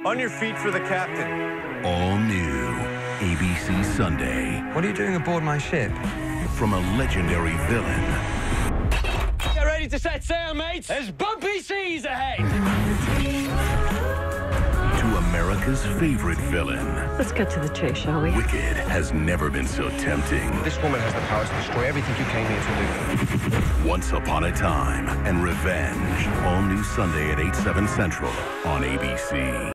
On your feet for the captain. All new ABC Sunday. What are you doing aboard my ship? From a legendary villain. Get ready to set sail, mates. There's bumpy seas ahead. To America's favorite villain. Let's get to the chase, shall we? Wicked has never been so tempting. This woman has the power to destroy everything you came here to do. Once Upon a Time and Revenge. All new Sunday at 8/7 Central on ABC.